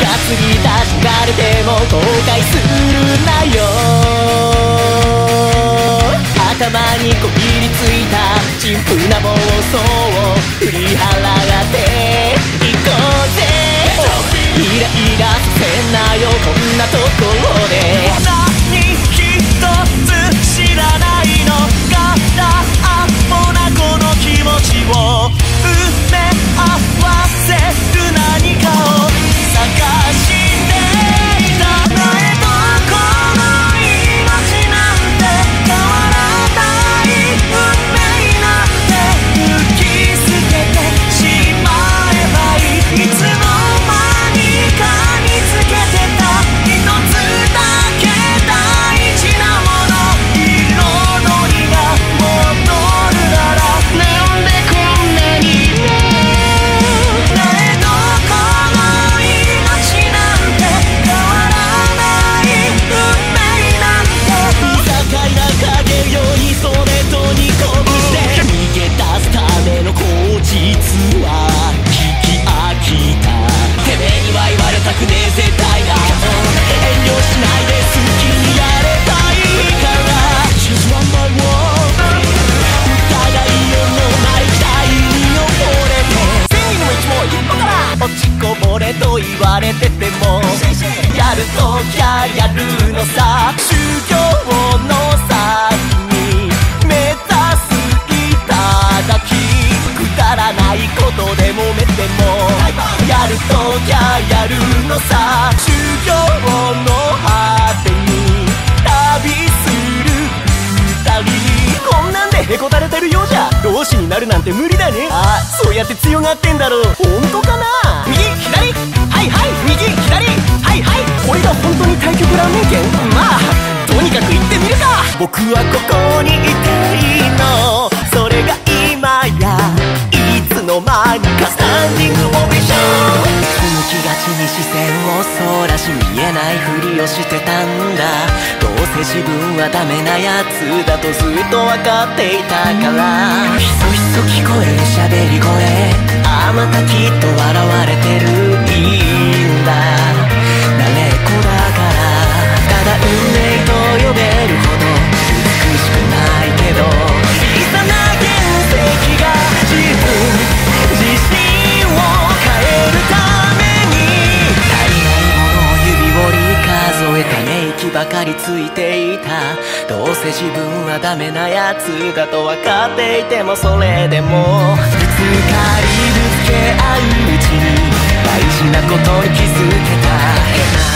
つに出しがれても後悔するなよ。頭にこびりついた陳腐な妄想を振り払っていこうぜ。イライラさせんなよこんなところで。何一つ知らないのがあもなこの気持ちを埋め合わせる何かを探していた。どこの命なんて変わらない運命なんて抜き捨ててしまえばいい。いつの間にか見つけてた一つだけ大事なもの。彩りが戻るならなんでこんなにもどこの命なんて変わらない運命なんて。不可解な影よりそれとにこぶして逃げ出すための口実は聞き飽きた。てめえには言われたくねえ絶対が遠慮しないで好きにやれたいから She's one by one 疑いよのない期待に溺れて千人の一も一歩から落ちこぼれと言われててもやるときゃやるのさ。修行の先に目指す頂きくだらないことで揉めてもやるときゃやるのさ。修行の果てに旅する二人こんなんでへこたれてるようじゃ同志になるなんて無理だね。あ、そうやって強がってんだろう。本当かな。右左はいはい右左はいはい。これが本当に太極ラーメン県。まあとにかく行ってみるか。僕はここにいていいのそれが今やいつの間にかスタンディングオベーション。向きがちに視線をそらし見えないふりをしてたんだ。どうせ自分はダメなやつだとずっと分かっていたから。ひそひそ聞こえる喋り声あまたきっと笑われてるいいんだ。慣れっこだからただ運命と呼べるほど美しくないけど小さな原石が自分自身を変えるために足りないものを指折り数えため息ばかりついていた。どうせ自分はダメなやつだと分かっていてもそれでもぶつかりぶつけ合ううちに大事なことに気づけた。